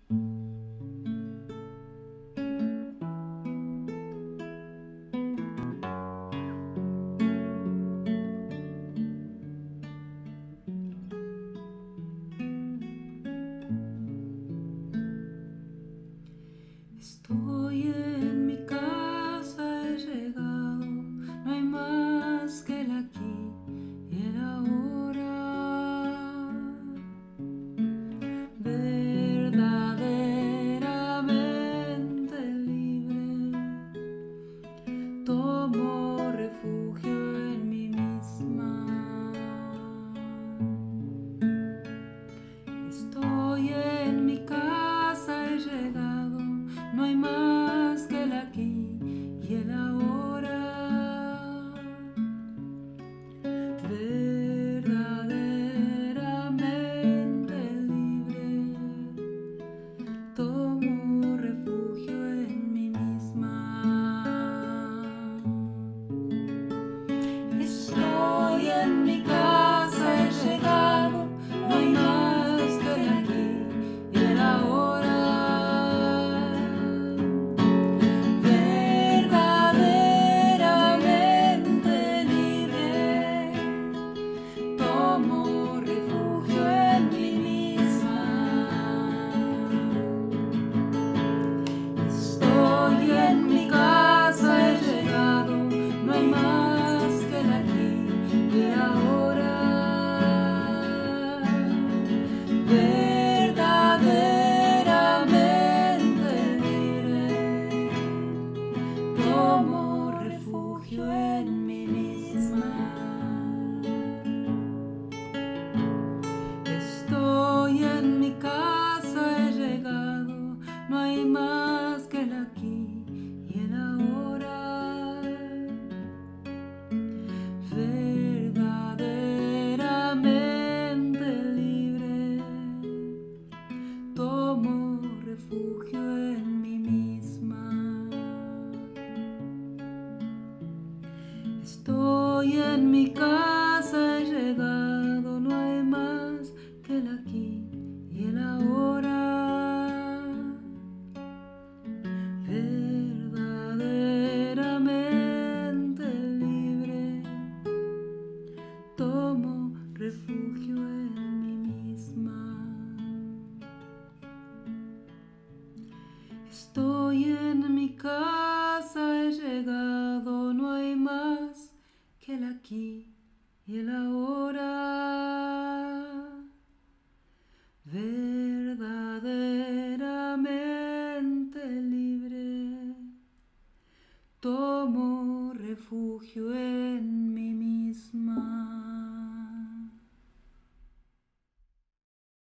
Estoy en mi casa, he llegado, no hay más que el aquí y el ahora. Verdaderamente libre, tomo refugio en mí misma. Estoy en mi casa, he llegado, no hay más que el aquí y el ahora. Verdaderamente libre, tomo refugio en mí misma. Estoy en mi casa, he llegado, no hay más que el aquí y el ahora. Verdaderamente libre, tomo refugio en mí misma. Estoy en mi casa, he llegado, no hay más que el aquí y el ahora. Verdaderamente libre, tomo refugio en mí misma. Estoy en mi casa, he llegado, no hay más que el aquí y el ahora. Verdaderamente libre, tomo refugio en mí misma. Estoy en mi casa, he llegado, no hay más que el aquí y el ahora. Verdaderamente libre, tomo refugio en mí misma. Estoy en mi casa, he llegado, no hay más que el aquí y el ahora. Verdaderamente libre, tomo refugio en